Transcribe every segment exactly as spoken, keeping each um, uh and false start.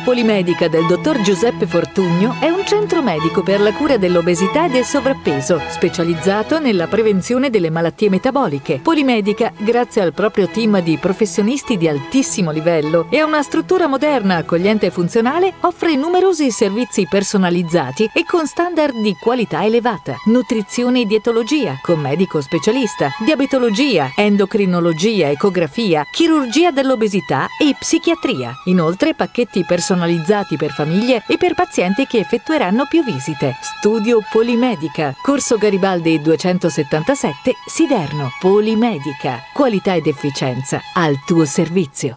Polimedica del dottor Giuseppe Fortugno è un centro medico per la cura dell'obesità e del sovrappeso, specializzato nella prevenzione delle malattie metaboliche. Polimedica, grazie al proprio team di professionisti di altissimo livello e a una struttura moderna, accogliente e funzionale, offre numerosi servizi personalizzati e con standard di qualità elevata. Nutrizione e dietologia, con medico specialista, diabetologia, endocrinologia, ecografia, chirurgia dell'obesità e psichiatria. Inoltre pacchetti personalizzati per famiglie e per pazienti che effettueranno più visite. Studio Polimedica, Corso Garibaldi duecentosettantasette, Siderno. Polimedica, qualità ed efficienza al tuo servizio.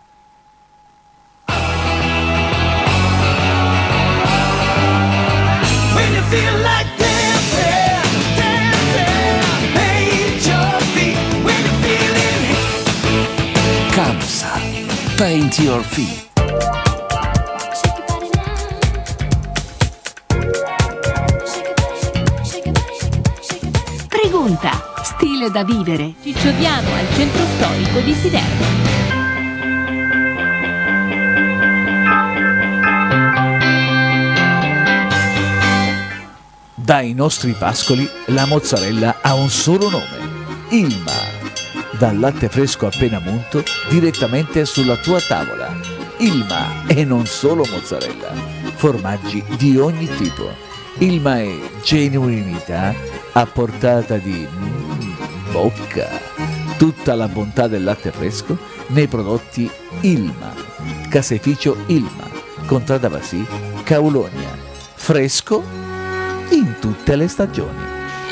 Camsa, Paint Your Feet. Pregunta, stile da vivere. Cicciodiano al centro storico di Siderno. Dai nostri pascoli la mozzarella ha un solo nome, Ilma. Dal latte fresco appena munto direttamente sulla tua tavola. Ilma e non solo mozzarella, formaggi di ogni tipo. Ilma è genuinità a portata di mm, bocca. Tutta la bontà del latte fresco nei prodotti Ilma. Caseificio Ilma, Contrada Basì, Caulonia. Fresco in tutte le stagioni.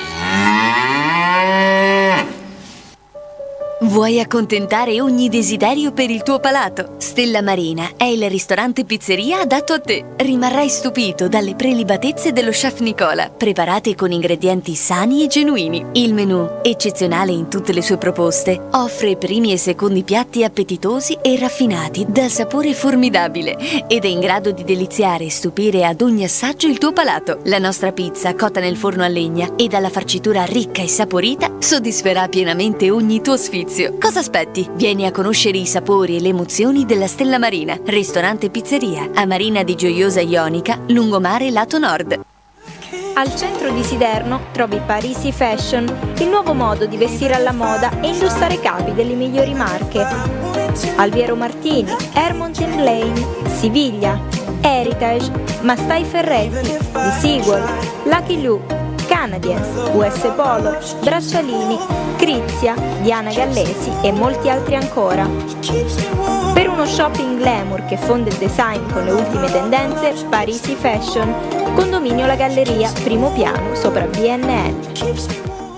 Vuoi accontentare ogni desiderio per il tuo palato? Stella Marina è il ristorante pizzeria adatto a te. Rimarrai stupito dalle prelibatezze dello chef Nicola, preparate con ingredienti sani e genuini. Il menù, eccezionale in tutte le sue proposte, offre primi e secondi piatti appetitosi e raffinati dal sapore formidabile ed è in grado di deliziare e stupire ad ogni assaggio il tuo palato. La nostra pizza, cotta nel forno a legna e dalla farcitura ricca e saporita, soddisferà pienamente ogni tuo sfizio. Cosa aspetti? Vieni a conoscere i sapori e le emozioni della Stella Marina, ristorante pizzeria a Marina di Gioiosa Ionica, lungomare lato nord. Al centro di Siderno trovi Parisi Fashion, il nuovo modo di vestire alla moda e indossare capi delle migliori marche. Alviero Martini, Hermonten Lane, Siviglia, Heritage, Mastai Ferretti, Disigual, Lucky Lu, Canadiens, U S Polo, Braccialini, Crizia, Diana Gallesi e molti altri ancora. Per uno shopping glamour che fonde il design con le ultime tendenze, Parisi Fashion, condominio La Galleria, primo piano, sopra B N L.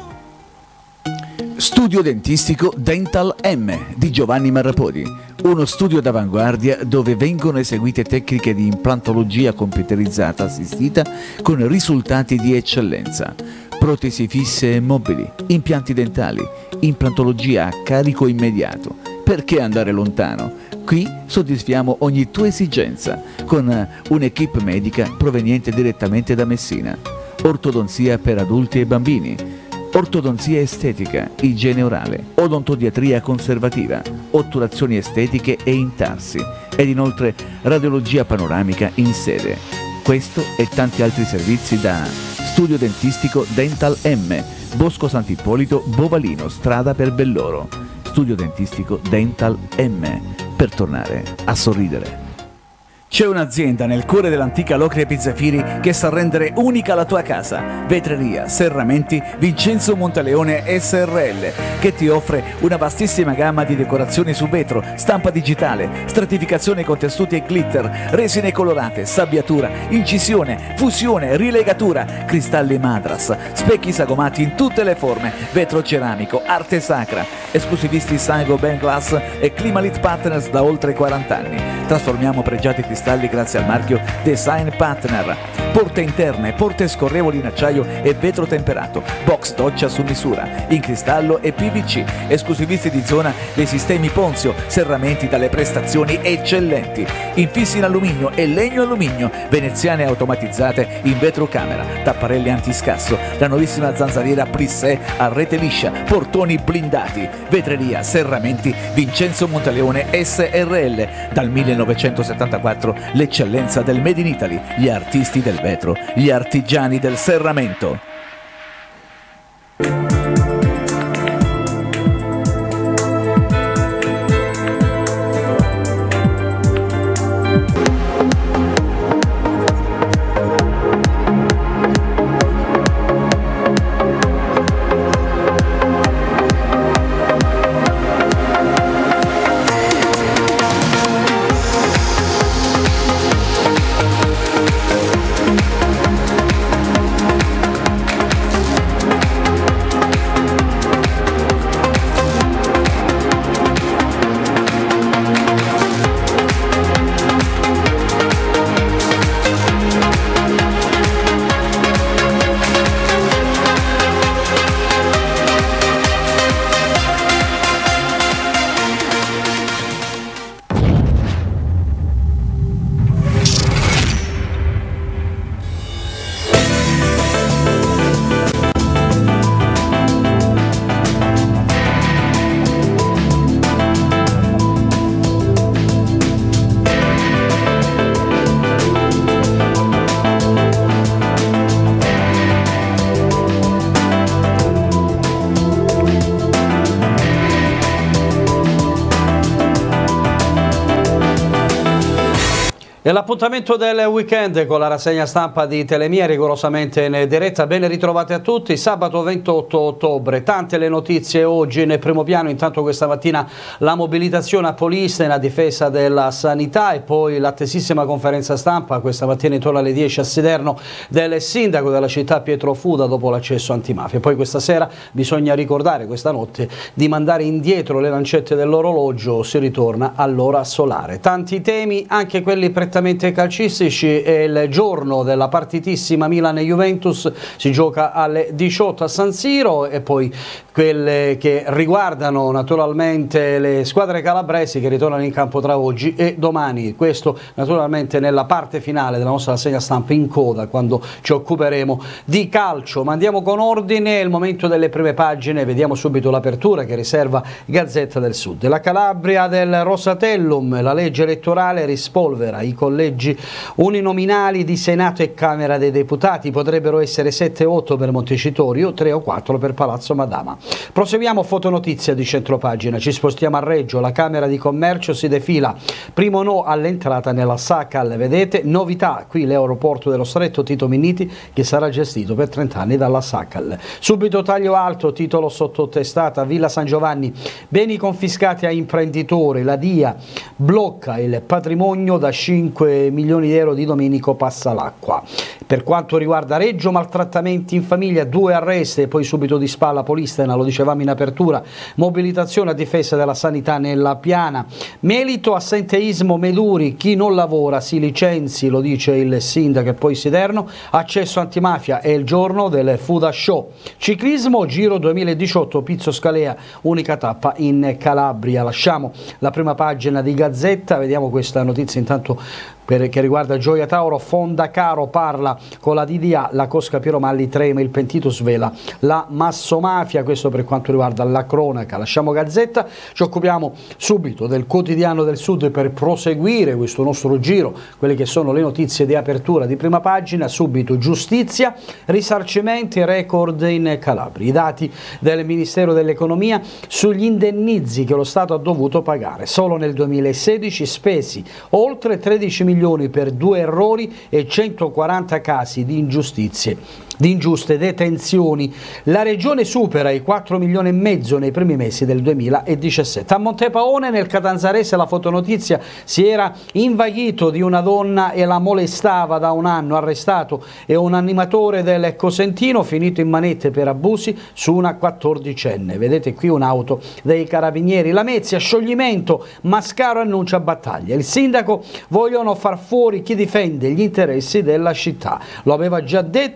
Studio dentistico Dental M di Giovanni Marrapodi, uno studio d'avanguardia dove vengono eseguite tecniche di implantologia computerizzata assistita con risultati di eccellenza. Protesi fisse e mobili, impianti dentali, implantologia a carico immediato. Perché andare lontano? Qui soddisfiamo ogni tua esigenza con un'equipe medica proveniente direttamente da Messina. Ortodonzia per adulti e bambini, ortodonzia estetica, igiene orale, odontodiatria conservativa, otturazioni estetiche e intarsi ed inoltre radiologia panoramica in sede. Questo e tanti altri servizi da Studio Dentistico Dental M, Bosco Sant'Ippolito, Bovalino, strada per Belloro. Studio Dentistico Dental M, per tornare a sorridere. C'è un'azienda nel cuore dell'antica Locria Pizzafiri che sa rendere unica la tua casa. Vetreria, serramenti, Vincenzo Monteleone S R L, che ti offre una vastissima gamma di decorazioni su vetro, stampa digitale, stratificazione con tessuti e glitter, resine colorate, sabbiatura, incisione, fusione, rilegatura, cristalli madras, specchi sagomati in tutte le forme, vetro ceramico, arte sacra, esclusivisti Sango Ben Glass e Climalit Partners da oltre quaranta anni. Trasformiamo pregiati cristalli grazie al marchio Design Partner. Porte interne, porte scorrevoli in acciaio e vetro temperato, box doccia su misura, in cristallo e P V C, esclusivisti di zona dei sistemi Ponzio, serramenti dalle prestazioni eccellenti, infissi in alluminio e legno alluminio, veneziane automatizzate in vetrocamera, tapparelli antiscasso, la nuovissima zanzariera Plissé a rete liscia, portoni blindati, vetreria, serramenti, Vincenzo Monteleone S R L, dal millenovecentosettantaquattro vetro, l'eccellenza del Made in Italy, gli artisti del vetro, gli artigiani del serramento. E l'appuntamento del weekend con la rassegna stampa di Telemia rigorosamente in diretta. Ben ritrovati a tutti. Sabato ventotto ottobre, tante le notizie oggi nel primo piano. Intanto questa mattina la mobilitazione a Polistena a difesa della sanità e poi l'attesissima conferenza stampa questa mattina intorno alle dieci a Siderno del sindaco della città Pietro Fuda dopo l'accesso antimafia. Poi questa sera bisogna ricordare, questa notte, di mandare indietro le lancette dell'orologio, si ritorna all'ora solare. Tanti temi, anche quelli prettamente calcistici. È il giorno della partitissima Milan-Juventus, si gioca alle diciotto a San Siro, e poi quelle che riguardano naturalmente le squadre calabresi che ritornano in campo tra oggi e domani. Questo naturalmente nella parte finale della nostra rassegna stampa, in coda, quando ci occuperemo di calcio. Ma andiamo con ordine, è il momento delle prime pagine. Vediamo subito l'apertura che riserva Gazzetta del Sud. La Calabria del Rosatellum, la legge elettorale rispolvera i collegi uninominali di Senato e Camera dei Deputati, potrebbero essere sette o otto per Montecitorio, tre o quattro per Palazzo Madama. Proseguiamo, fotonotizia di centropagina, ci spostiamo a Reggio, la Camera di Commercio si defila, primo no all'entrata nella Sacal, vedete, novità, qui l'aeroporto dello Stretto Tito Minniti che sarà gestito per trenta anni dalla Sacal. Subito taglio alto, titolo sottotestata, Villa San Giovanni, beni confiscati a imprenditori, la DIA blocca il patrimonio da cinque milioni di euro di Domenico Passalacqua. Per quanto riguarda Reggio, maltrattamenti in famiglia, due arresti e poi subito di spalla Polistena, lo dicevamo in apertura, mobilitazione a difesa della sanità nella Piana. Melito, assenteismo Meduri, chi non lavora si licenzi, lo dice il sindaco e poi Siderno, accesso antimafia è il giorno del Fuda Show. Ciclismo, Giro duemiladiciotto, Pizzo Scalea, unica tappa in Calabria. Lasciamo la prima pagina di Gazzetta, vediamo questa notizia intanto per, che riguarda Gioia Tauro. Fonda Caro parla con la D D A, la Cosca Piero Malli trema, il pentito svela la massomafia, questo per quanto riguarda la cronaca. Lasciamo Gazzetta, ci occupiamo subito del Quotidiano del Sud per proseguire questo nostro giro, quelle che sono le notizie di apertura di prima pagina. Subito giustizia, risarcimenti, record in Calabria, i dati del Ministero dell'Economia sugli indennizi che lo Stato ha dovuto pagare. Solo nel duemilasedici spesi oltre tredici milioni per due errori e centoquaranta casi di ingiustizie, di ingiuste detenzioni. La regione supera i quattro milioni e mezzo nei primi mesi del duemiladiciassette. A Montepaone, nel Catanzarese, la fotonotizia, si era invaghito di una donna e la molestava da un anno, arrestato è un animatore del Cosentino finito in manette per abusi su una quattordicenne. Vedete qui un'auto dei carabinieri. Lamezia, scioglimento, Mascaro annuncia battaglia, il sindaco, vogliono far fuori chi difende gli interessi della città, lo aveva già detto e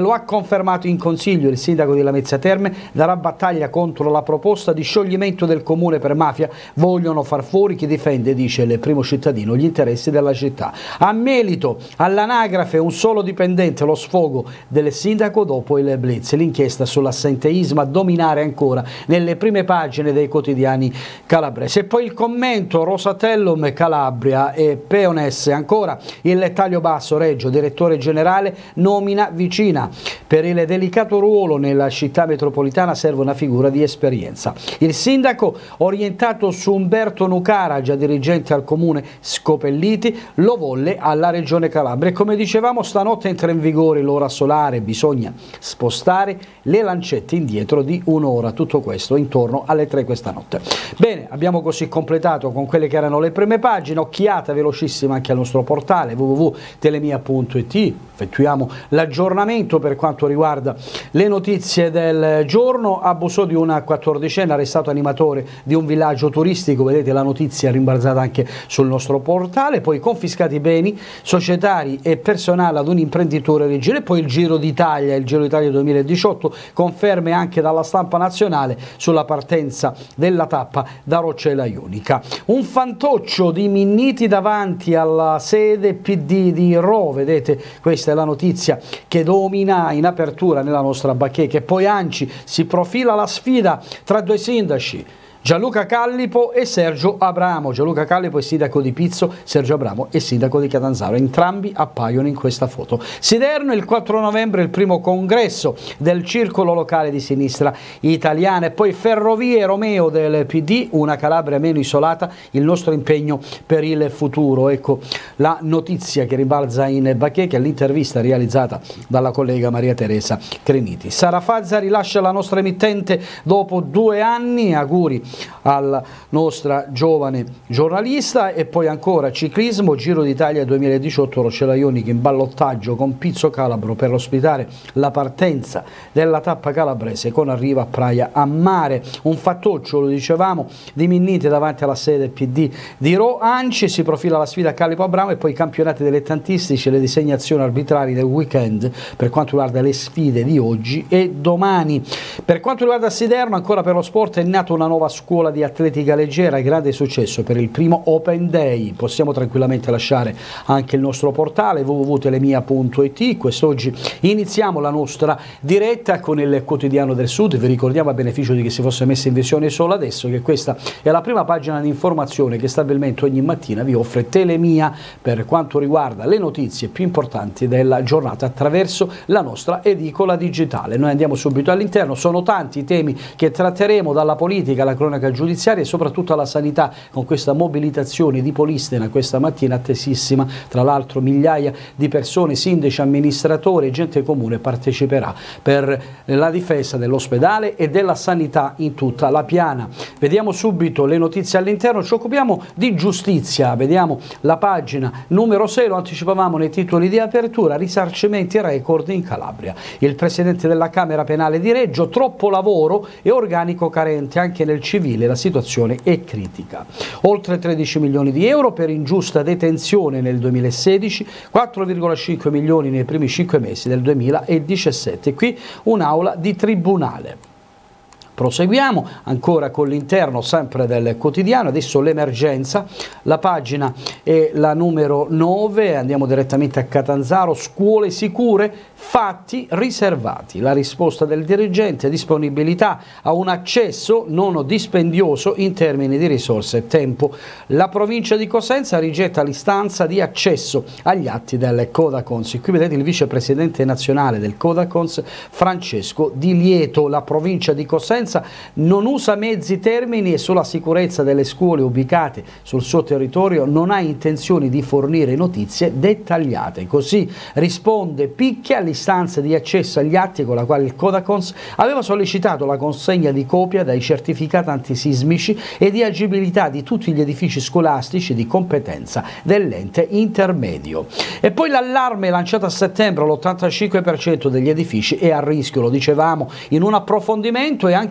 lo ha confermato in consiglio il sindaco di Lamezia Terme, darà battaglia contro la proposta di scioglimento del comune per mafia, vogliono far fuori chi difende, dice il primo cittadino, gli interessi della città. A Melito, all'anagrafe un solo dipendente, lo sfogo del sindaco dopo il blitz, l'inchiesta sull'assenteismo a dominare ancora nelle prime pagine dei quotidiani calabresi. E poi il commento, Rosatellum Calabria e Peones, ancora il taglio basso, Reggio, direttore generale, nomina vicina. Per il delicato ruolo nella città metropolitana serve una figura di esperienza. Il sindaco orientato su Umberto Nucara, già dirigente al comune Scopelliti, lo volle alla regione Calabria. E come dicevamo, stanotte entra in vigore l'ora solare, bisogna spostare le lancette indietro di un'ora, tutto questo intorno alle tre questa notte. Bene, abbiamo così completato con quelle che erano le prime pagine, occhiata velocissima anche al nostro portale w w w punto telemia punto it, effettuiamo l'aggiornamento per quanto riguarda le notizie del giorno. Abusò di una quattordicenne, arrestato animatore di un villaggio turistico, vedete la notizia rimbalzata anche sul nostro portale. Poi confiscati beni societari e personale ad un imprenditore regile. E poi il Giro d'Italia, il Giro d'Italia duemiladiciotto, conferme anche dalla stampa nazionale sulla partenza della tappa da Roccella Ionica. Un fantoccio di Minniti davanti alla sede P D di Rho, vedete, questa è la notizia che domina in apertura nella nostra bacheca. E poi Anci, si profila la sfida tra due sindaci, Gianluca Callipo e Sergio Abramo. Gianluca Callipo è sindaco di Pizzo, Sergio Abramo è sindaco di Catanzaro. Entrambi appaiono in questa foto. Siderno, il quattro novembre, il primo congresso del circolo locale di sinistra italiana. E poi Ferrovie Romeo del P D, una Calabria meno isolata, il nostro impegno per il futuro. Ecco la notizia che ribalza in bacheca, l'intervista realizzata dalla collega Maria Teresa Creniti. Sara Fazza rilascia la nostra emittente dopo due anni, auguri alla nostra giovane giornalista. E poi ancora ciclismo, Giro d'Italia duemiladiciotto, Roccella Ionica in ballottaggio con Pizzo Calabro per ospitare la partenza della tappa calabrese con arrivo a Praia a Mare. Un fattoccio, lo dicevamo, di Minniti davanti alla sede P D di Rho. Anci, si profila la sfida Callipo Abramo. E poi i campionati dilettantistici, le designazioni arbitrali del weekend per quanto riguarda le sfide di oggi e domani. Per quanto riguarda Siderno, ancora per lo sport, è nata una nuova scuola di atletica leggera, grande successo per il primo Open Day. Possiamo tranquillamente lasciare anche il nostro portale w w w punto telemia punto it. Quest'oggi iniziamo la nostra diretta con il Quotidiano del Sud. Vi ricordiamo, a beneficio di chi si fosse messo in visione solo adesso, che questa è la prima pagina di informazione che stabilmente ogni mattina vi offre Telemia per quanto riguarda le notizie più importanti della giornata attraverso la nostra edicola digitale. Noi andiamo subito all'interno, sono tanti i temi che tratteremo, dalla politica alla cronaca giudiziaria e soprattutto alla sanità, con questa mobilitazione di Polistena questa mattina attesissima. Tra l'altro migliaia di persone, sindaci, amministratori e gente comune parteciperà per la difesa dell'ospedale e della sanità in tutta la piana. Vediamo subito le notizie all'interno, ci occupiamo di giustizia, vediamo la pagina numero sei, lo anticipavamo nei titoli di apertura, risarcimenti record in Calabria. Il presidente della Camera Penale di Reggio, troppo lavoro e organico carente anche nel civile, la situazione è critica. Oltre tredici milioni di euro per ingiusta detenzione nel duemilasedici, quattro virgola cinque milioni nei primi cinque mesi del duemiladiciassette. Qui un'aula di tribunale. Proseguiamo ancora con l'interno sempre del quotidiano, adesso l'emergenza, la pagina è la numero nove, andiamo direttamente a Catanzaro, scuole sicure, fatti riservati. La risposta del dirigente, disponibilità a un accesso non dispendioso in termini di risorse e tempo. La provincia di Cosenza rigetta l'istanza di accesso agli atti del Codacons. Qui vedete il vicepresidente nazionale del Codacons, Francesco Di Lieto. La provincia di Cosenza non usa mezzi termini e sulla sicurezza delle scuole ubicate sul suo territorio non ha intenzioni di fornire notizie dettagliate. Così risponde Picchia all'istanza di accesso agli atti con la quale il Codacons aveva sollecitato la consegna di copia dai certificati antisismici e di agibilità di tutti gli edifici scolastici di competenza dell'ente intermedio. E poi l'allarme lanciato a settembre, l'ottantacinque per cento degli edifici è a rischio, lo dicevamo in un approfondimento, e anche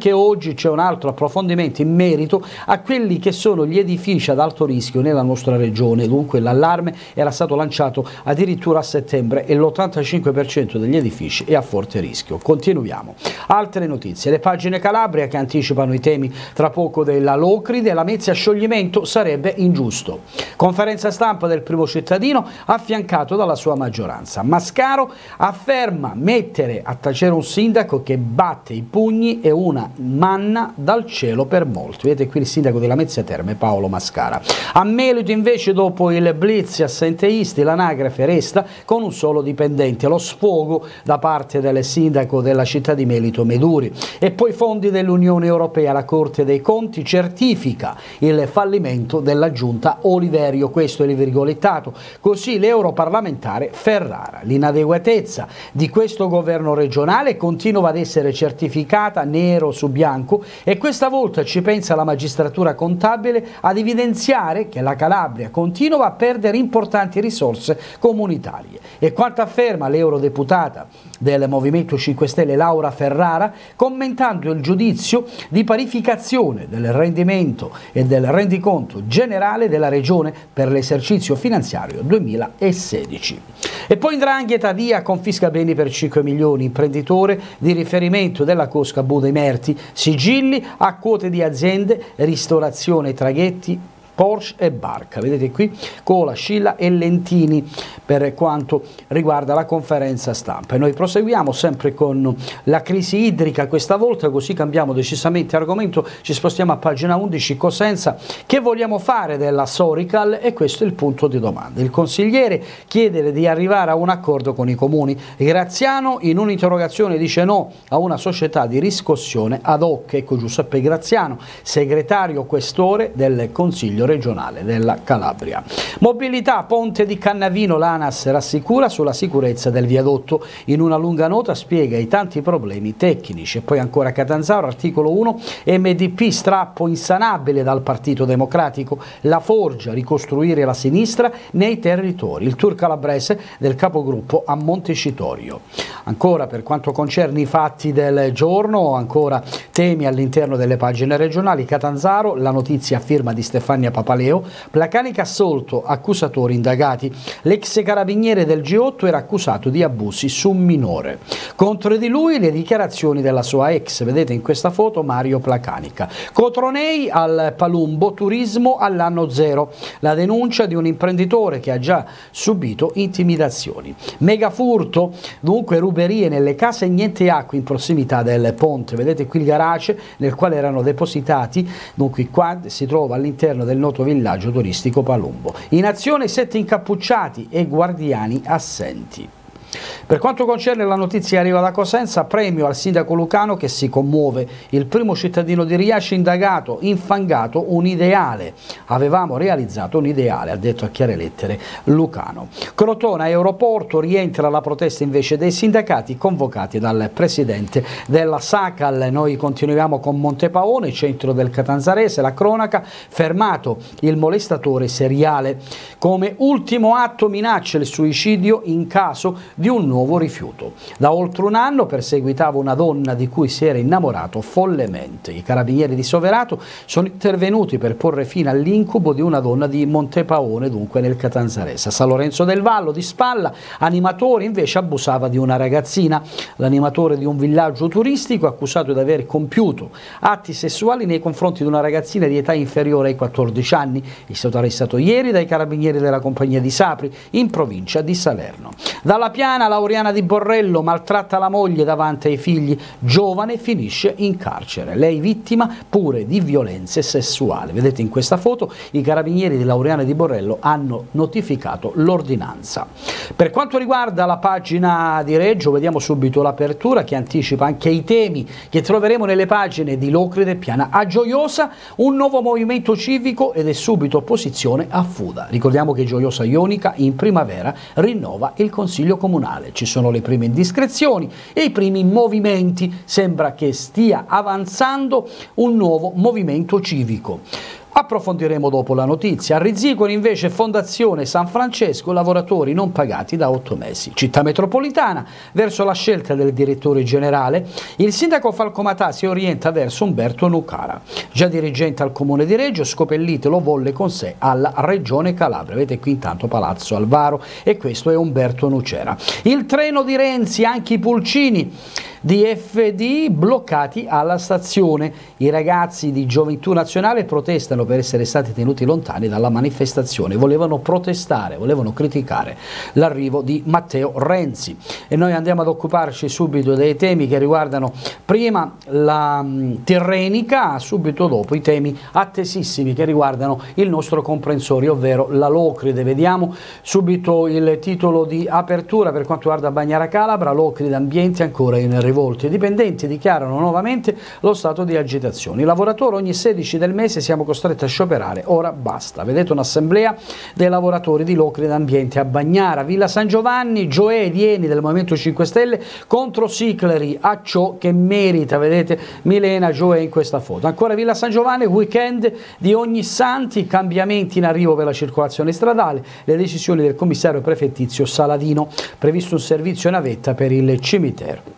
anche oggi c'è un altro approfondimento in merito a quelli che sono gli edifici ad alto rischio nella nostra regione. Dunque l'allarme era stato lanciato addirittura a settembre e l'ottantacinque per cento degli edifici è a forte rischio. Continuiamo. Altre notizie, le pagine Calabria che anticipano i temi tra poco della Locride, Lamezia scioglimento sarebbe ingiusto. Conferenza stampa del primo cittadino affiancato dalla sua maggioranza. Mascaro afferma mettere a tacere un sindaco che batte i pugni è una manna dal cielo per molti. Vedete qui il sindaco di Lamezia Terme, Paolo Mascara. A Melito invece dopo il blitz assenteisti l'anagrafe resta con un solo dipendente, lo sfogo da parte del sindaco della città di Melito Meduri. E poi fondi dell'Unione Europea, la Corte dei Conti certifica il fallimento della giunta Oliverio, questo è il virgolettato, così l'europarlamentare Ferrara. L'inadeguatezza di questo governo regionale continua ad essere certificata nero su bianco e questa volta ci pensa la magistratura contabile ad evidenziare che la Calabria continua a perdere importanti risorse comunitarie. E quanto afferma l'eurodeputata del Movimento cinque Stelle Laura Ferrara, commentando il giudizio di parificazione del rendimento e del rendiconto generale della Regione per l'esercizio finanziario duemilasedici. E poi 'ndrangheta via confisca beni per cinque milioni, imprenditore di riferimento della cosca Buda Merti, sigilli a quote di aziende, ristorazione traghetti, Porsche e barca. Vedete qui Cola, Scilla e Lentini per quanto riguarda la conferenza stampa. E noi proseguiamo sempre con la crisi idrica questa volta, così cambiamo decisamente argomento, ci spostiamo a pagina undici. Cosenza, che vogliamo fare della Sorical? E questo è il punto di domanda. Il consigliere chiede di arrivare a un accordo con i comuni. Graziano in un'interrogazione dice no a una società di riscossione ad hoc. Ecco Giuseppe Graziano, segretario questore del Consiglio regionale della Calabria. Mobilità, ponte di Cannavino, l'ANAS rassicura sulla sicurezza del viadotto, in una lunga nota spiega i tanti problemi tecnici. E poi ancora Catanzaro, articolo uno, M D P strappo insanabile dal Partito Democratico, la forgia, ricostruire la sinistra nei territori, il tour calabrese del capogruppo a Montecitorio. Ancora per quanto concerne i fatti del giorno, ancora temi all'interno delle pagine regionali. Catanzaro, la notizia a firma di Stefania Papaleo, Placanica assolto, accusatori indagati. L'ex carabiniere del G otto era accusato di abusi su minore. Contro di lui le dichiarazioni della sua ex, vedete in questa foto Mario Placanica. Cotronei al Palumbo, turismo all'anno zero. La denuncia di un imprenditore che ha già subito intimidazioni. Megafurto, dunque ruberie nelle case e niente acqua in prossimità del ponte. Vedete qui il garage nel quale erano depositati, dunque qua si trova all'interno del noto villaggio turistico Palumbo. In azione sette incappucciati e guardiani assenti. Per quanto concerne la notizia che arriva da Cosenza, premio al sindaco lucano che si commuove. Il primo cittadino di Riace indagato, infangato un ideale. Avevamo realizzato un ideale, ha detto a chiare lettere Lucano. Crotone, aeroporto, rientra la protesta invece dei sindacati convocati dal presidente della Sacal. Noi continuiamo con Montepaone, centro del Catanzarese, la cronaca, fermato il molestatore seriale. Come ultimo atto minaccia il suicidio in caso di un nuovo rifiuto. Da oltre un anno perseguitava una donna di cui si era innamorato follemente. I carabinieri di Soverato sono intervenuti per porre fine all'incubo di una donna di Montepaone, dunque nel Catanzarese. A San Lorenzo del Vallo, di Spalla, animatore invece abusava di una ragazzina. L'animatore di un villaggio turistico accusato di aver compiuto atti sessuali nei confronti di una ragazzina di età inferiore ai quattordici anni. È stato arrestato ieri dai carabinieri della compagnia di Sapri in provincia di Salerno. Dalla Piana, Lauriana di Borrello maltratta la moglie davanti ai figli, giovane finisce in carcere, lei vittima pure di violenze sessuali. Vedete in questa foto i carabinieri di Lauriana di Borrello hanno notificato l'ordinanza. Per quanto riguarda la pagina di Reggio, vediamo subito l'apertura che anticipa anche i temi che troveremo nelle pagine di Locride e Piana. A Gioiosa un nuovo movimento civico ed è subito opposizione a Fuda. Ricordiamo che Gioiosa Ionica in primavera rinnova il Consiglio Comunale. Ci sono le prime indiscrezioni e i primi movimenti, sembra che stia avanzando un nuovo movimento civico. Approfondiremo dopo la notizia. A Rizziconi invece Fondazione San Francesco, lavoratori non pagati da otto mesi. Città metropolitana, verso la scelta del direttore generale, il sindaco Falcomatà si orienta verso Umberto Nucara. Già dirigente al comune di Reggio, Scopellite lo volle con sé alla regione Calabria. Vedete qui intanto Palazzo Alvaro e questo è Umberto Nucera. Il treno di Renzi, anche i pulcini di F D bloccati alla stazione. I ragazzi di Gioventù Nazionale protestano per essere stati tenuti lontani dalla manifestazione, volevano protestare, volevano criticare l'arrivo di Matteo Renzi. E noi andiamo ad occuparci subito dei temi che riguardano prima la mh, Tirrenica, subito dopo i temi attesissimi che riguardano il nostro comprensorio, ovvero la Locride. Vediamo subito il titolo di apertura per quanto riguarda Bagnara Calabra, Locride ambienti ancora in rivolti. I dipendenti dichiarano nuovamente lo stato di agitazione. I lavoratori ogni sedici del mese siamo costretti a scioperare, ora basta. Vedete un'assemblea dei lavoratori di Locride Ambiente a Bagnara. Villa San Giovanni, Gioè ed Ieni del Movimento cinque Stelle contro Sicleri, a ciò che merita. Vedete Milena Gioè in questa foto. Ancora Villa San Giovanni, weekend di Ognissanti, cambiamenti in arrivo per la circolazione stradale, le decisioni del commissario prefettizio Saladino, previsto un servizio navetta per il cimitero.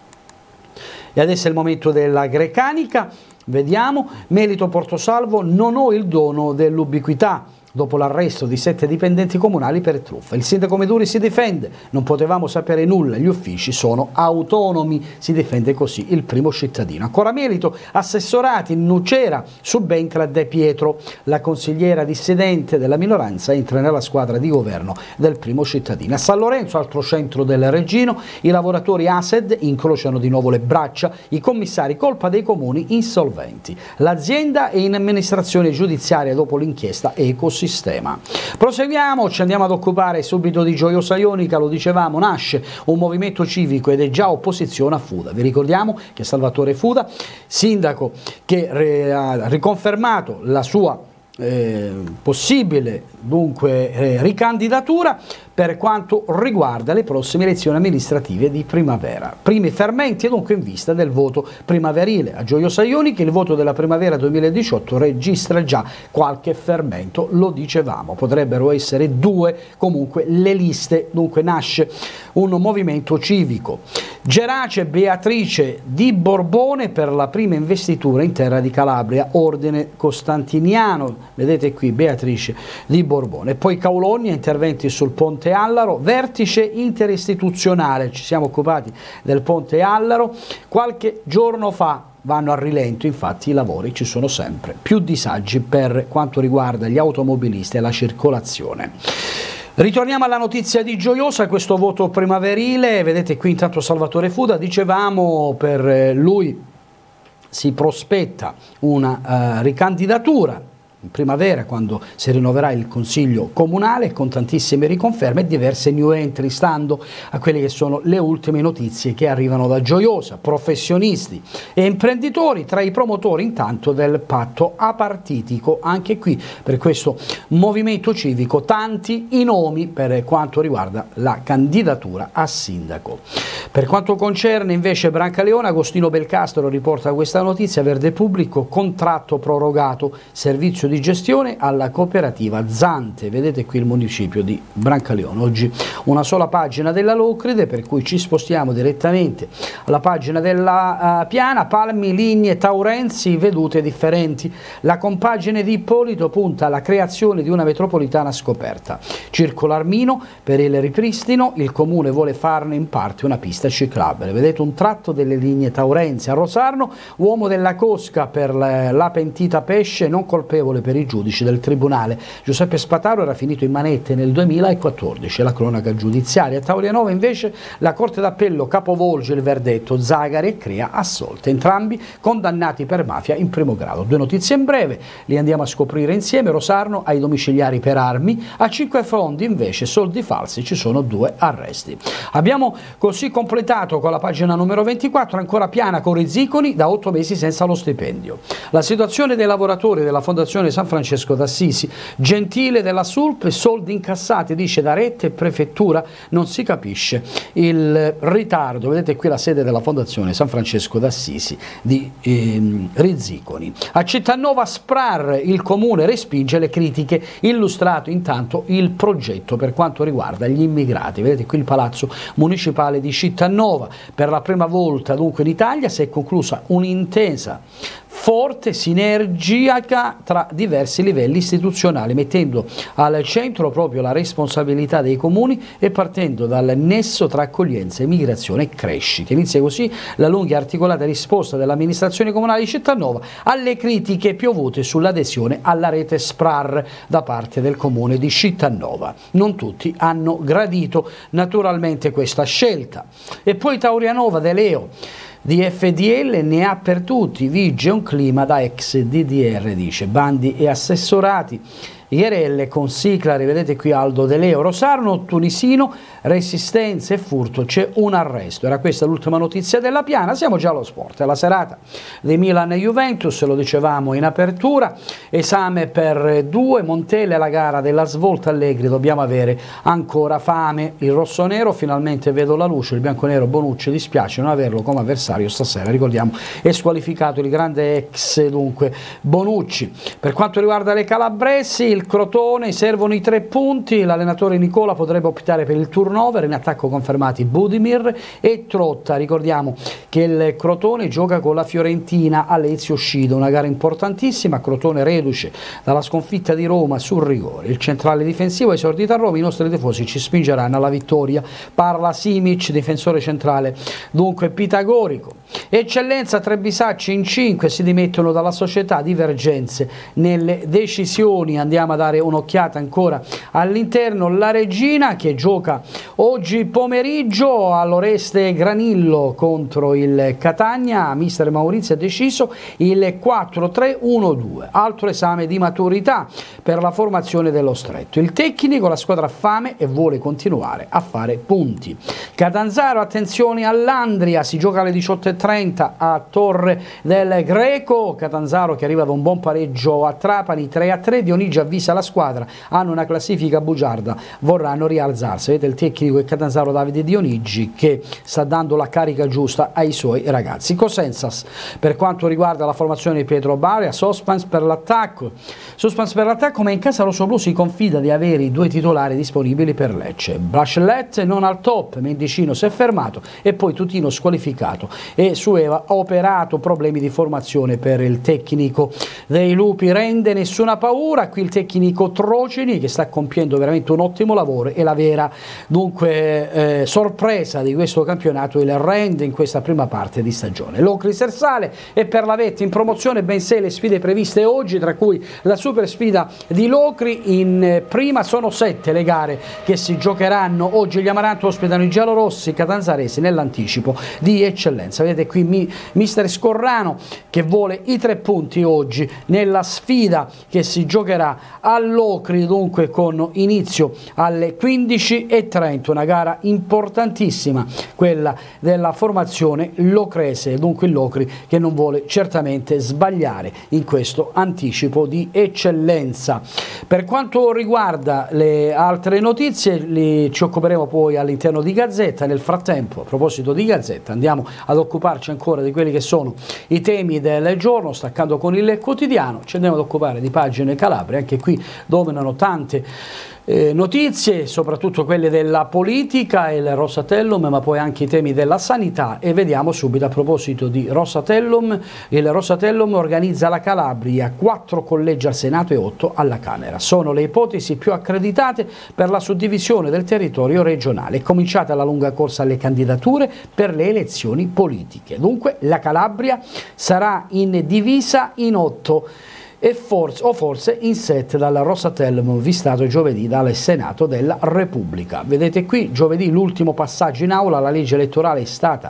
E adesso è il momento della Grecanica. Vediamo, Melito Portosalvo, non ho il dono dell'ubiquità. Dopo l'arresto di sette dipendenti comunali per truffa. Il sindaco Meduri si difende, non potevamo sapere nulla, gli uffici sono autonomi, si difende così il primo cittadino. Ancora Melito, assessorati in Nucera, subentra De Pietro, la consigliera dissidente della minoranza entra nella squadra di governo del primo cittadino. A San Lorenzo, altro centro del Reggino, i lavoratori A S E D incrociano di nuovo le braccia, i commissari colpa dei comuni insolventi. L'azienda è in amministrazione giudiziaria dopo l'inchiesta Ecosistema. Sistema. Proseguiamo, ci andiamo ad occupare subito di Gioiosa Ionica, lo dicevamo, nasce un movimento civico ed è già opposizione a Fuda. Vi ricordiamo che Salvatore Fuda, sindaco che ha riconfermato la sua eh, possibile dunque eh, ricandidatura per quanto riguarda le prossime elezioni amministrative di primavera. Primi fermenti dunque in vista del voto primaverile. A Gioiosa Ionica il voto della primavera duemiladiciotto registra già qualche fermento, lo dicevamo, potrebbero essere due comunque le liste, dunque nasce un movimento civico. Gerace Beatrice di Borbone per la prima investitura in terra di Calabria, ordine costantiniano, vedete qui Beatrice di Borbone. Poi Caulogna, interventi sul ponte Allaro, vertice interistituzionale, ci siamo occupati del ponte Allaro, qualche giorno fa vanno a rilento, infatti i lavori ci sono sempre, più disagi per quanto riguarda gli automobilisti e la circolazione. Ritorniamo alla notizia di Gioiosa, questo voto primaverile, vedete qui intanto Salvatore Fuda, dicevamo per lui si prospetta una uh, ricandidatura in primavera quando si rinnoverà il Consiglio Comunale con tantissime riconferme e diverse new entry, stando a quelle che sono le ultime notizie che arrivano da Gioiosa. Professionisti e imprenditori tra i promotori intanto del patto apartitico, anche qui per questo movimento civico tanti i nomi per quanto riguarda la candidatura a sindaco. Per quanto concerne invece Brancaleone, Agostino Belcastro riporta questa notizia, Verde Pubblico, contratto prorogato, servizio di di gestione alla cooperativa Zante. Vedete qui il municipio di Brancaleone. Oggi una sola pagina della Locride, per cui ci spostiamo direttamente alla pagina della uh, Piana. Palmi, Ligne, Taurenzi, vedute differenti. La compagine di Ippolito punta alla creazione di una metropolitana scoperta. Circolo Armino, per il ripristino il comune vuole farne in parte una pista ciclabile. Vedete un tratto delle linee Taurenzi. A Rosarno, uomo della cosca per la, la pentita pesce, non colpevole per i giudici del tribunale. Giuseppe Spataro era finito in manette nel duemilaquattordici, la cronaca giudiziaria. A Taulianova invece la Corte d'Appello capovolge il verdetto, Zagari e Crea assolte, entrambi condannati per mafia in primo grado. Due notizie in breve, li andiamo a scoprire insieme. Rosarno ai domiciliari per armi, a Cinque Fondi invece soldi falsi, ci sono due arresti. Abbiamo così completato con la pagina numero ventiquattro, ancora Piana con Rizziconi da otto mesi senza lo stipendio. La situazione dei lavoratori della Fondazione San Francesco d'Assisi. Gentile della Sulp, soldi incassati, dice da rete e prefettura, non si capisce il ritardo. Vedete qui la sede della Fondazione San Francesco d'Assisi di ehm, Rizziconi. A Cittanova Sprar il comune respinge le critiche, illustrato intanto il progetto per quanto riguarda gli immigrati. Vedete qui il palazzo municipale di Cittanova. Per la prima volta dunque in Italia si è conclusa un'intesa forte, sinergica tra diversi livelli istituzionali, mettendo al centro proprio la responsabilità dei comuni e partendo dal nesso tra accoglienza, immigrazione e crescita. Inizia così la lunga e articolata risposta dell'amministrazione comunale di Cittanova alle critiche piovute sull'adesione alla rete Sprar da parte del comune di Cittanova. Non tutti hanno gradito naturalmente questa scelta. E poi Taurianova De Leo di F D L ne ha per tutti, vige un clima da ex D D R, dice, bandi e assessorati, Ierelle con Siclari, vedete qui Aldo De Leo, Rosarno, Tunisino, resistenza e furto, c'è un arresto. Era questa l'ultima notizia della Piana. Siamo già allo sport, è la serata di Milan e Juventus, lo dicevamo in apertura, esame per due, Montelle, la gara della svolta Allegri, dobbiamo avere ancora fame, il rossonero finalmente vedo la luce, il bianconero Bonucci dispiace non averlo come avversario stasera, ricordiamo è squalificato il grande ex dunque Bonucci. Per quanto riguarda le calabresi, il Crotone, servono i tre punti, l'allenatore Nicola potrebbe optare per il turnover, in attacco confermati Budimir e Trotta. Ricordiamo che il Crotone gioca con la Fiorentina a Lezio Scido, una gara importantissima, Crotone reduce dalla sconfitta di Roma sul rigore. Il centrale difensivo esordito a Roma, i nostri tifosi ci spingeranno alla vittoria, parla Simic, difensore centrale dunque pitagorico. Eccellenza, Trebisacci in cinque, si dimettono dalla società, divergenze nelle decisioni, andiamo a dare un'occhiata ancora all'interno. La Regina che gioca oggi pomeriggio all'Oreste Granillo contro il Catania, mister Maurizio ha deciso il quattro tre uno due, altro esame di maturità per la formazione dello stretto. Il tecnico, la squadra ha fame e vuole continuare a fare punti. Catanzaro, attenzione all'Andria, si gioca alle diciotto e trenta a Torre del Greco, Catanzaro che arriva da un buon pareggio a Trapani tre a tre, Dionigi avvisa la squadra, hanno una classifica bugiarda, vorranno rialzarsi. Vedete il tecnico è Catanzaro Davide Dionigi che sta dando la carica giusta ai suoi ragazzi. Cosensas per quanto riguarda la formazione di Pietro Baria, suspense per l'attacco, suspense per l'attacco ma in casa rossoblu si confida di avere i due titolari disponibili per Lecce. Bachelet non al top, Mendicino si è fermato e poi Tutino squalificato e Sueva ha operato, problemi di formazione per il tecnico dei Lupi. Rende nessuna paura, qui il tecnico Trocini che sta compiendo veramente un ottimo lavoro e la vera dunque eh, sorpresa di questo campionato il Rende in questa prima parte di stagione. Locri Sersale e per la Vette in promozione ben sei le sfide previste oggi, tra cui la super sfida di Locri. In eh, prima sono sette le gare che si giocheranno oggi, gli Amaranto ospitano i giallorossi catanzaresi nell'anticipo di eccellenza. Vedete qui mi, mister Scorrano che vuole i tre punti oggi nella sfida che si giocherà a Locri, dunque con inizio alle quindici e trenta, una gara importantissima quella della formazione locrese, dunque il Locri che non vuole certamente sbagliare in questo anticipo di eccellenza. Per quanto riguarda le altre notizie li, ci occuperemo poi all'interno di Gazzetta. Nel frattempo, a proposito di Gazzetta, andiamo ad occuparci ancora di quelli che sono i temi del giorno, staccando con il quotidiano, ci andiamo ad occupare di Pagine Calabria, anche qui dominano tante Eh, notizie, soprattutto quelle della politica, il Rosatellum, ma poi anche i temi della sanità. E vediamo subito, a proposito di Rosatellum, il Rosatellum organizza la Calabria, quattro collegi al Senato e otto alla Camera. Sono le ipotesi più accreditate per la suddivisione del territorio regionale. È cominciata la lunga corsa alle candidature per le elezioni politiche. Dunque la Calabria sarà in divisa in otto e forse, o forse in set dal Rosatellum, vistato giovedì dal Senato della Repubblica. Vedete qui, giovedì l'ultimo passaggio in aula, la legge elettorale è stata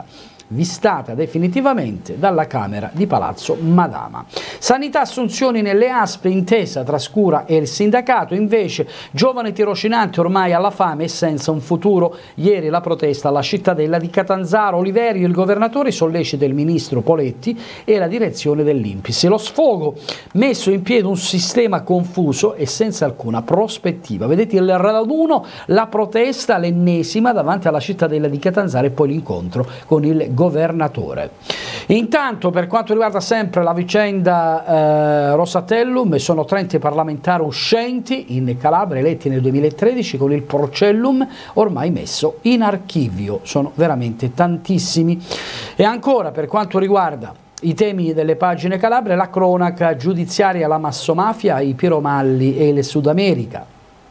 vistata definitivamente dalla Camera di Palazzo Madama. Sanità, assunzioni nelle A S P, intesa tra Scura e il sindacato, invece giovani tirocinanti ormai alla fame e senza un futuro. Ieri la protesta alla cittadella di Catanzaro. Oliverio, il governatore, sollecita il ministro Poletti e la direzione dell'I N P S. Lo sfogo: messo in piedi un sistema confuso e senza alcuna prospettiva. Vedete il raduno, la protesta, l'ennesima davanti alla cittadella di Catanzaro e poi l'incontro con il governatore. Intanto, per quanto riguarda sempre la vicenda eh, Rosatellum, sono trenta parlamentari uscenti in Calabria eletti nel duemilatredici con il Porcellum ormai messo in archivio. Sono veramente tantissimi. E ancora, per quanto riguarda i temi delle pagine calabre, la cronaca giudiziaria, la massomafia, i piromalli e il Sud America.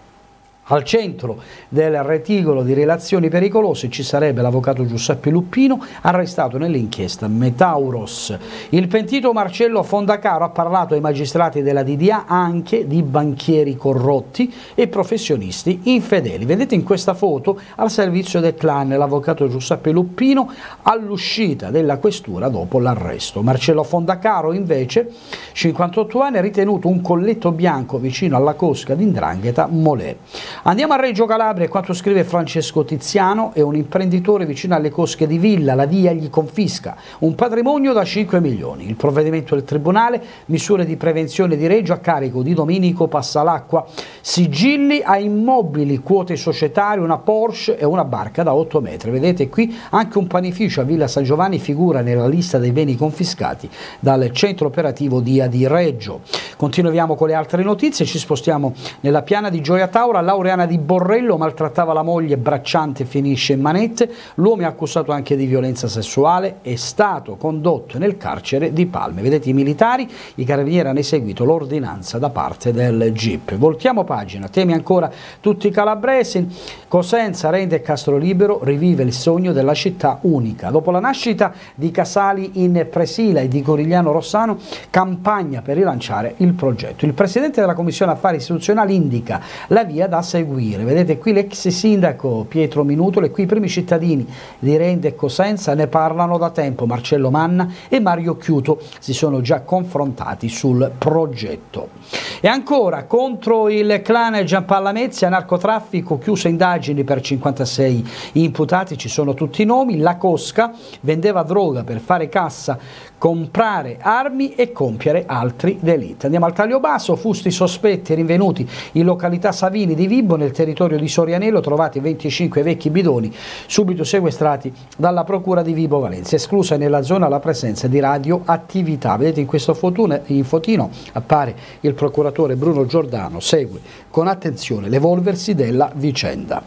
Al centro del reticolo di relazioni pericolose ci sarebbe l'avvocato Giuseppe Luppino, arrestato nell'inchiesta Metauros. Il pentito Marcello Fondacaro ha parlato ai magistrati della D D A anche di banchieri corrotti e professionisti infedeli. Vedete in questa foto al servizio del clan l'avvocato Giuseppe Luppino all'uscita della questura dopo l'arresto. Marcello Fondacaro invece, cinquantotto anni, è ritenuto un colletto bianco vicino alla cosca di 'ndrangheta Molè. Andiamo a Reggio Calabria e quanto scrive Francesco Tiziano: è un imprenditore vicino alle cosche di Villa, la D I A gli confisca un patrimonio da cinque milioni. Il provvedimento del Tribunale, misure di prevenzione di Reggio a carico di Domenico Passalacqua, sigilli a immobili, quote societarie, una Porsche e una barca da otto metri. Vedete qui anche un panificio a Villa San Giovanni figura nella lista dei beni confiscati dal centro operativo D I A di Reggio. Continuiamo con le altre notizie, ci spostiamo nella piana di Gioia Tauro. Laureana di Borrello maltrattava la moglie, bracciante finisce in manette. L'uomo è accusato anche di violenza sessuale, è stato condotto nel carcere di Palme. Vedete i militari, i carabinieri hanno eseguito l'ordinanza da parte del G I P. Voltiamo pagina, temi ancora tutti calabresi. Cosenza rende Castrolibero, rivive il sogno della città unica. Dopo la nascita di Casali in Presila e di Corigliano Rossano, campagna per rilanciare il progetto. Il presidente della Commissione Affari Istituzionali indica la via da seguire. Vedete qui l'ex sindaco Pietro Minutolo e qui i primi cittadini di Rende e Cosenza ne parlano da tempo. Marcello Manna e Mario Chiuto si sono già confrontati sul progetto. E ancora contro il clan Giampallamezia, narcotraffico, chiuse indagini per cinquantasei imputati, ci sono tutti i nomi. La cosca vendeva droga per fare cassa, comprare armi e compiere altri delitti. Andiamo al taglio basso, fusti sospetti rinvenuti in località Savini di Vibo nel territorio di Sorianello, trovati venticinque vecchi bidoni subito sequestrati dalla procura di Vibo Valencia, esclusa nella zona la presenza di radioattività. Vedete in questo fotone, in fotino appare il procuratore Bruno Giordano, segue con attenzione l'evolversi della vicenda.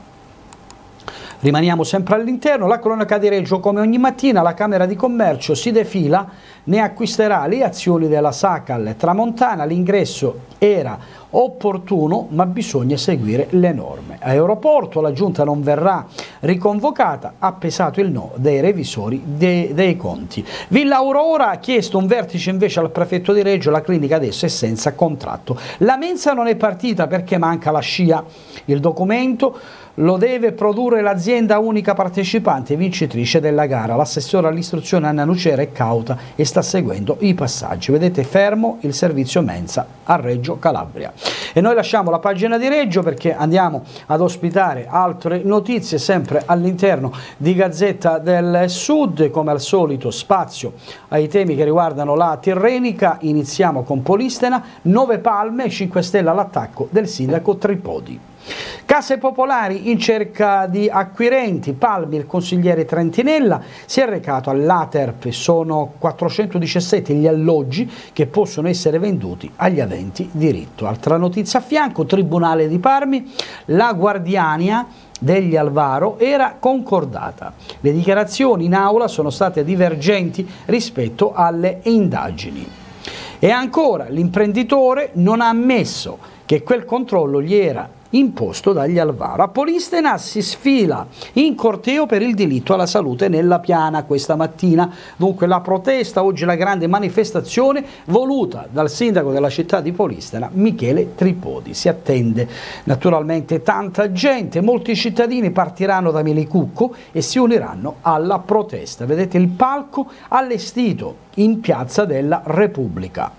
Rimaniamo sempre all'interno, la cronaca di Reggio, come ogni mattina la Camera di Commercio si defila, ne acquisterà le azioni della Sacal Tramontana, l'ingresso era opportuno ma bisogna seguire le norme. Aeroporto, la giunta non verrà riconvocata, ha pesato il no dei revisori de dei conti. Villa Aurora ha chiesto un vertice invece al prefetto di Reggio, la clinica adesso è senza contratto. La mensa non è partita perché manca la scia, il documento lo deve produrre l'azienda unica partecipante e vincitrice della gara. L'assessore all'istruzione Anna Nucera è cauta e sta seguendo i passaggi. Vedete fermo il servizio mensa a Reggio Calabria. E noi lasciamo la pagina di Reggio perché andiamo ad ospitare altre notizie sempre all'interno di Gazzetta del Sud. Come al solito spazio ai temi che riguardano la Tirrenica. Iniziamo con Polistena, nove palme, cinque stelle all'attacco del sindaco Tripodi. Case popolari in cerca di acquirenti, Palmi, il consigliere Trentinella si è recato all'Aterp, sono quattrocentodiciassette gli alloggi che possono essere venduti agli aventi diritto. Altra notizia a fianco, Tribunale di Parmi, la guardiania degli Alvaro era concordata. Le dichiarazioni in aula sono state divergenti rispetto alle indagini. E ancora, l'imprenditore non ha ammesso che quel controllo gli era imposto dagli Alvaro. A Polistena si sfila in corteo per il diritto alla salute nella Piana questa mattina. Dunque la protesta, oggi la grande manifestazione voluta dal sindaco della città di Polistena, Michele Tripodi. Si attende naturalmente tanta gente, molti cittadini partiranno da Melicucco e si uniranno alla protesta. Vedete il palco allestito in Piazza della Repubblica.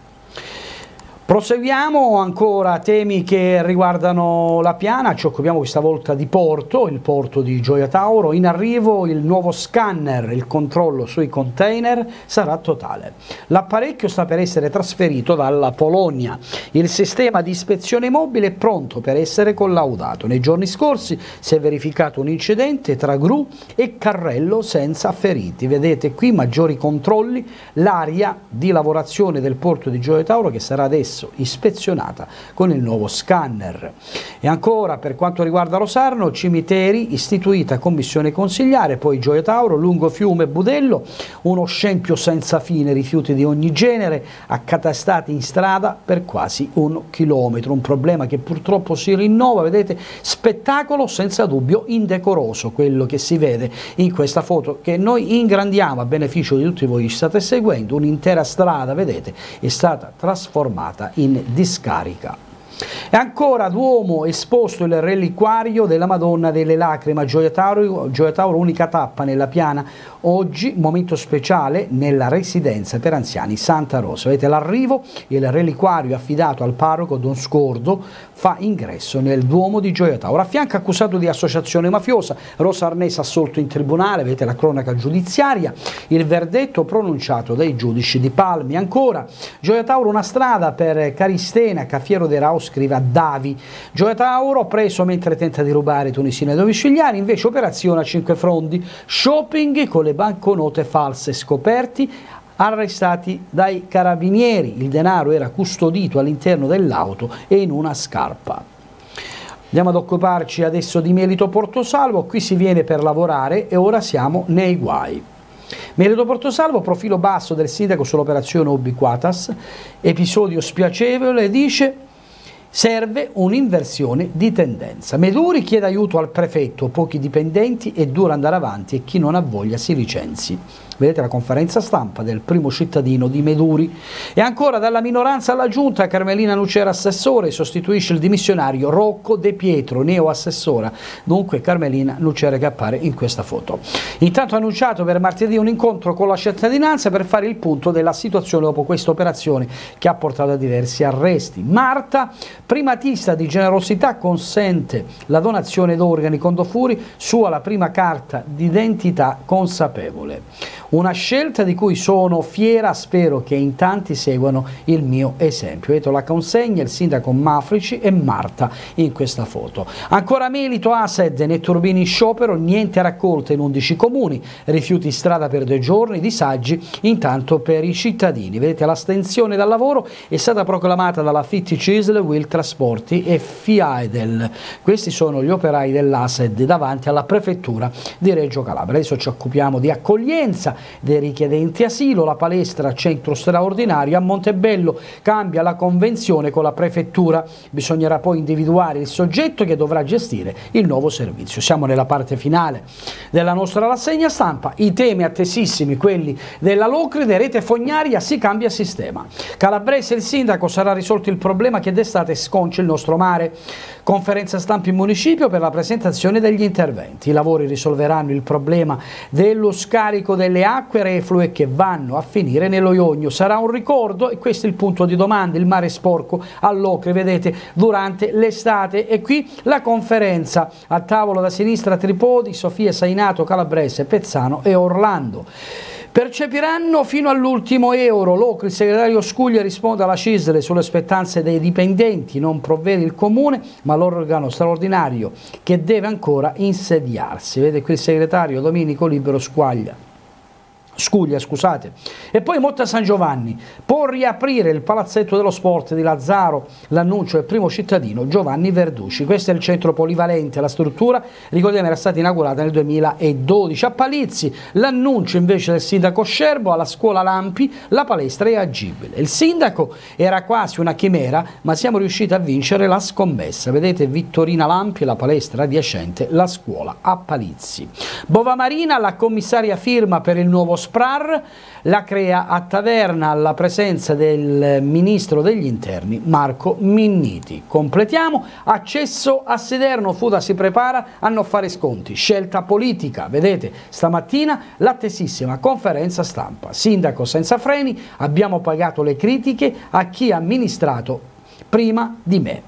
Proseguiamo ancora temi che riguardano la Piana, ci occupiamo questa volta di porto, il porto di Gioia Tauro. In arrivo il nuovo scanner, il controllo sui container sarà totale. L'apparecchio sta per essere trasferito dalla Polonia. Il sistema di ispezione mobile è pronto per essere collaudato. Nei giorni scorsi si è verificato un incidente tra gru e carrello senza feriti. Vedete qui maggiori controlli, l'area di lavorazione del porto di Gioia Tauro che sarà adesso ispezionata con il nuovo scanner. E ancora per quanto riguarda Rosarno, cimiteri, istituita commissione consigliare, poi Gioia Tauro, lungo fiume Budello, uno scempio senza fine, rifiuti di ogni genere accatastati in strada per quasi un chilometro, un problema che purtroppo si rinnova. Vedete, spettacolo senza dubbio indecoroso quello che si vede in questa foto che noi ingrandiamo a beneficio di tutti voi che state seguendo. Un'intera strada, vedete, è stata trasformata in discarica. E ancora Duomo, esposto il reliquario della Madonna delle Lacrime a Gioia Tauro, Gioia Tauro, unica tappa nella Piana. Oggi momento speciale nella residenza per anziani Santa Rosa. Vedete l'arrivo, il reliquario affidato al parroco Don Scordo fa ingresso nel Duomo di Gioia Tauro. A fianco accusato di associazione mafiosa, rosarnese assolto in tribunale, vedete la cronaca giudiziaria, il verdetto pronunciato dai giudici di Palmi. Ancora Gioia Tauro, una strada per Caristena, Caffiero de Rao scrive a Davi. Gioia Tauro preso mentre tenta di rubare tunisine domiciliari, invece operazione a cinque fronti, shopping con le banconote false scoperti, arrestati dai carabinieri, il denaro era custodito all'interno dell'auto e in una scarpa. Andiamo ad occuparci adesso di Melito Portosalvo, qui si viene per lavorare e ora siamo nei guai. Melito Portosalvo, profilo basso del sindaco sull'operazione Ubiquatas, episodio spiacevole, dice: serve un'inversione di tendenza. Meduri chiede aiuto al prefetto, pochi dipendenti è duro andare avanti e chi non ha voglia si licenzi. Vedete la conferenza stampa del primo cittadino di Meduri. E ancora dalla minoranza alla giunta, Carmelina Nucera assessore, sostituisce il dimissionario Rocco De Pietro, neo assessora. Dunque Carmelina Nucera che appare in questa foto. Intanto ha annunciato per martedì un incontro con la cittadinanza per fare il punto della situazione dopo questa operazione che ha portato a diversi arresti. Marta, primatista di generosità, consente la donazione d'organi con Dofuri, sua la prima carta d'identità consapevole. Una scelta di cui sono fiera, spero che in tanti seguano il mio esempio. Vedete la consegna, il sindaco Mafrici e Marta in questa foto. Ancora Melito, Ased, netturbini in sciopero, niente raccolte in undici comuni, rifiuti strada per due giorni, disagi intanto per i cittadini. Vedete l'astensione dal lavoro è stata proclamata dalla Fitti Cisl, Will Trasporti e Fiaidel. Questi sono gli operai dell'Ased davanti alla prefettura di Reggio Calabria. Adesso ci occupiamo di accoglienza dei richiedenti asilo. La palestra centro straordinario a Montebello cambia la convenzione con la prefettura, bisognerà poi individuare il soggetto che dovrà gestire il nuovo servizio. Siamo nella parte finale della nostra rassegna stampa, i temi attesissimi, quelli della Locride, rete fognaria, si cambia sistema. Calabrese, il sindaco, sarà risolto il problema che d'estate sconcia il nostro mare. Conferenza stampa in municipio per la presentazione degli interventi. I lavori risolveranno il problema dello scarico delle acque reflue che vanno a finire nello Ionio. Sarà un ricordo, e questo è il punto di domanda, il mare sporco all'Ocri, vedete, durante l'estate. E qui la conferenza, a tavolo da sinistra Tripodi, Sofia Sainato, Calabrese, Pezzano e Orlando. Percepiranno fino all'ultimo euro. L'Ocri, il segretario Scuglia, risponde alla Cisle sulle spettanze dei dipendenti, non provvede il comune ma l'organo straordinario che deve ancora insediarsi. Vede qui il segretario Domenico Libero Squaglia. Scuglia, scusate. E poi Motta San Giovanni, può riaprire il palazzetto dello sport di Lazzaro, l'annuncio del primo cittadino Giovanni Verducci. Questo è il centro polivalente, la struttura, ricordiamo, era stata inaugurata nel duemiladodici. A Palizzi l'annuncio invece del sindaco Scerbo, alla scuola Lampi la palestra è agibile. Il sindaco era quasi una chimera, ma siamo riusciti a vincere la scommessa. Vedete, Vittorina Lampi, la palestra adiacente, la scuola a Palizzi. Bova Marina, la commissaria firma per il nuovo SPRAR, la crea a Taverna alla presenza del ministro degli interni Marco Minniti. Completiamo, accesso a Sederno, Fuda si prepara a non fare sconti, scelta politica, vedete stamattina l'attesissima conferenza stampa, sindaco senza freni, abbiamo pagato le critiche a chi ha amministrato prima di me.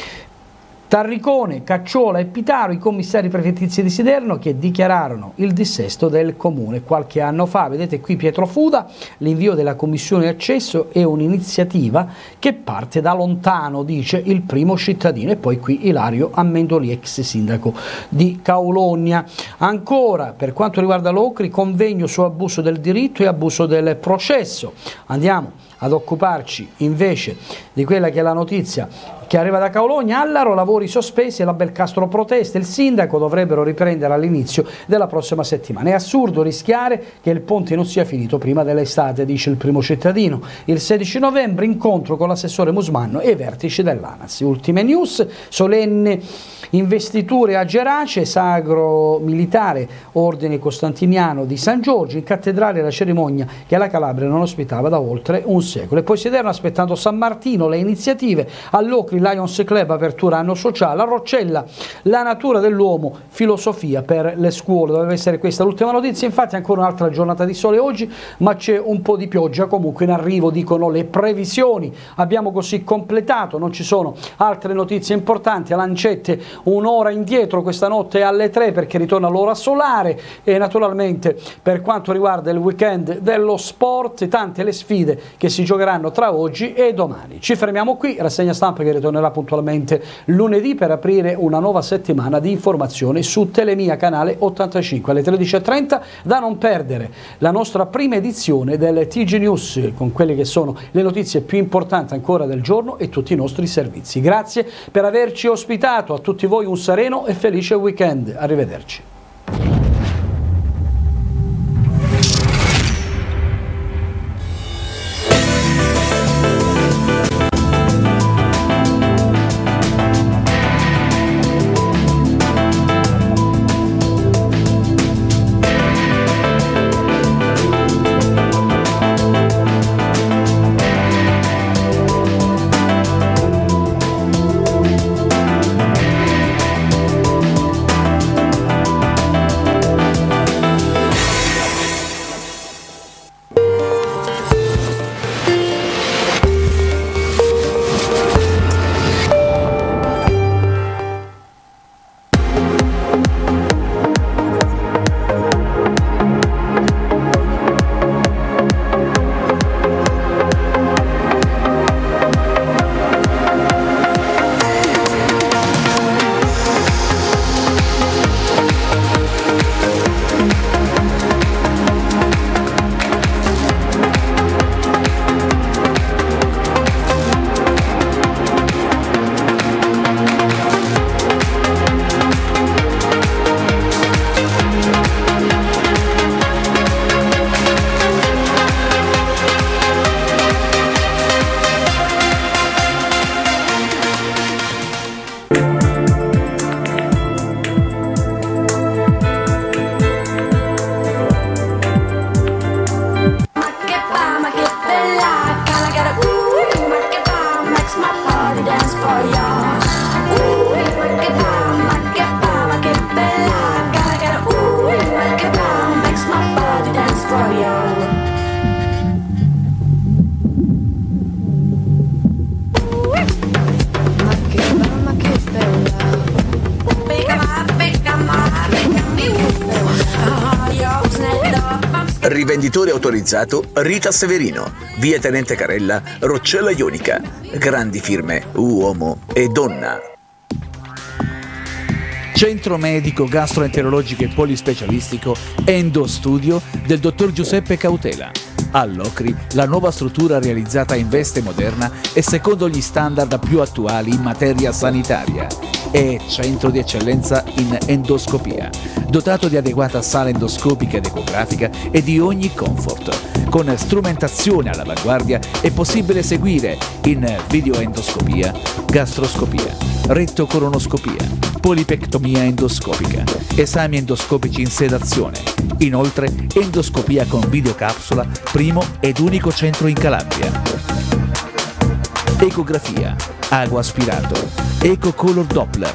Tarricone, Cacciola e Pitaro, i commissari prefettizi di Siderno, che dichiararono il dissesto del comune qualche anno fa. Vedete qui Pietro Fuda, l'invio della commissione accesso è un'iniziativa che parte da lontano, dice il primo cittadino, e poi qui Ilario Amendoli, ex sindaco di Caulogna. Ancora, per quanto riguarda l'Ocri, convegno su abuso del diritto e abuso del processo. Andiamo ad occuparci invece di quella che è la notizia che arriva da Caologna. Allaro, lavori sospesi e la Belcastro protesta, il sindaco dovrebbero riprendere all'inizio della prossima settimana. È assurdo rischiare che il ponte non sia finito prima dell'estate, dice il primo cittadino. Il sedici novembre incontro con l'assessore Musmanno e i vertici dell'ANAS. Ultime news, solenne investiture a Gerace, sacro militare ordine costantiniano di San Giorgio, in cattedrale la cerimonia che la Calabria non ospitava da oltre un secolo. E poi Siderno aspettando San Martino, le iniziative, all'Ocri Lions Club, apertura anno sociale, a Roccella la natura dell'uomo, filosofia per le scuole. Doveva essere questa l'ultima notizia, infatti ancora un'altra giornata di sole oggi, ma c'è un po' di pioggia comunque in arrivo, dicono le previsioni. Abbiamo così completato, non ci sono altre notizie importanti. A Lancette un'ora indietro questa notte alle tre perché ritorna l'ora solare, e naturalmente per quanto riguarda il weekend dello sport, tante le sfide che si giocheranno tra oggi e domani. Ci fermiamo qui, rassegna stampa che ritornerà puntualmente lunedì per aprire una nuova settimana di informazioni su Telemia canale ottantacinque alle tredici e trenta, da non perdere la nostra prima edizione del T G News con quelle che sono le notizie più importanti ancora del giorno e tutti i nostri servizi. Grazie per averci ospitato, a tutti voi un sereno e felice weekend, arrivederci. Rivenditore autorizzato Rita Severino, via Tenente Carella, Roccella Ionica. Grandi firme, uomo e donna. Centro medico gastroenterologico e polispecialistico Endostudio del dottor Giuseppe Cautela. All'Ocri, la nuova struttura realizzata in veste moderna e secondo gli standard più attuali in materia sanitaria. È centro di eccellenza in endoscopia, dotato di adeguata sala endoscopica ed ecografica e di ogni comfort. Con strumentazione all'avanguardia è possibile seguire in videoendoscopia, gastroscopia, rettocoronoscopia, polipectomia endoscopica, esami endoscopici in sedazione. Inoltre, endoscopia con videocapsula, primo ed unico centro in Calabria. Ecografia, ago aspirato, ecocolor Doppler.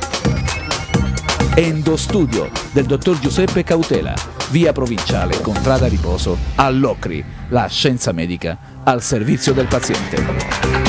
Endostudio del dottor Giuseppe Cautela, via Provinciale, Contrada Riposo, all'Ocri, la scienza medica al servizio del paziente.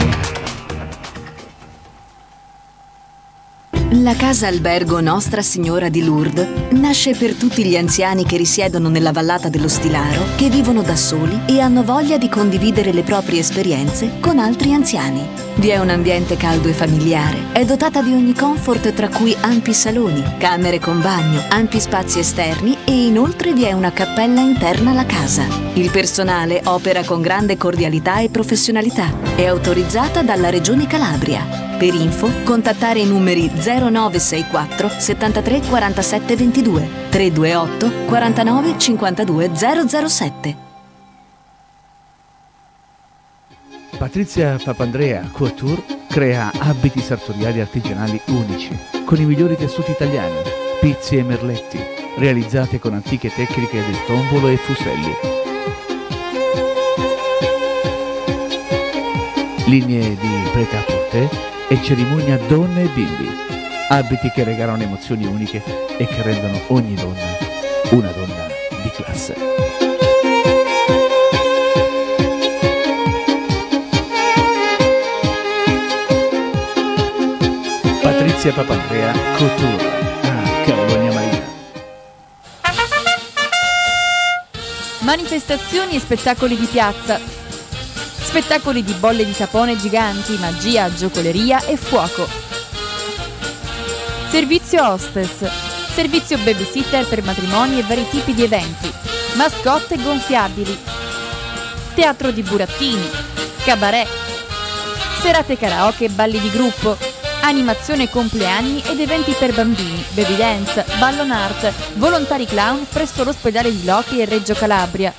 La casa albergo Nostra Signora di Lourdes nasce per tutti gli anziani che risiedono nella vallata dello Stilaro, che vivono da soli e hanno voglia di condividere le proprie esperienze con altri anziani. Vi è un ambiente caldo e familiare, è dotata di ogni comfort tra cui ampi saloni, camere con bagno, ampi spazi esterni e inoltre vi è una cappella interna alla casa. Il personale opera con grande cordialità e professionalità, è autorizzata dalla Regione Calabria. Per info, contattare i numeri zero nove sei quattro settantatré quarantasette ventidue, tre due otto quarantanove cinquantadue zero zero sette. Patrizia Papandrea Couture crea abiti sartoriali artigianali unici, con i migliori tessuti italiani, pizzi e merletti, realizzate con antiche tecniche del tombolo e fuselli. Linee di prêt-à-porter e cerimonia donne e bimbi. Abiti che regalano emozioni uniche e che rendono ogni donna una donna di classe. Patrizia Papandrea Couture a Cavalogna Marina. Manifestazioni e spettacoli di piazza. Spettacoli di bolle di sapone giganti, magia, giocoleria e fuoco. Servizio hostess. Servizio babysitter per matrimoni e vari tipi di eventi. Mascotte gonfiabili. Teatro di burattini. Cabaret. Serate karaoke e balli di gruppo. Animazione compleanni ed eventi per bambini. Baby dance, ballon art, volontari clown presso l'ospedale di Locri e Reggio Calabria.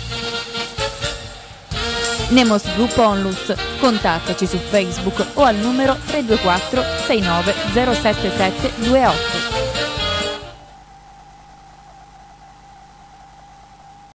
Nemos Group Onlus. Contattaci su Facebook o al numero tre due quattro sei nove zero sette sette due otto.